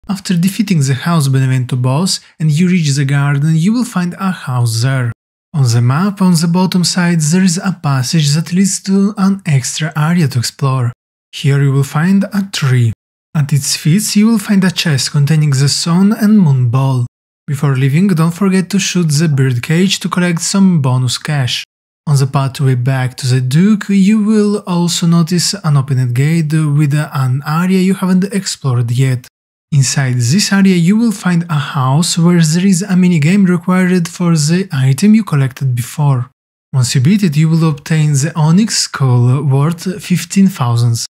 After defeating the House Benevento boss and you reach the garden, you will find a house there. On the map on the bottom side there is a passage that leads to an extra area to explore. Here you will find a tree. At its feet you will find a chest containing the sun and moon ball. Before leaving, don't forget to shoot the birdcage to collect some bonus cash. On the pathway back to the Duke, you will also notice an opened gate with an area you haven't explored yet. Inside this area you will find a house where there is a minigame required for the item you collected before. Once you beat it, you will obtain the Onyx Skull worth 15,000.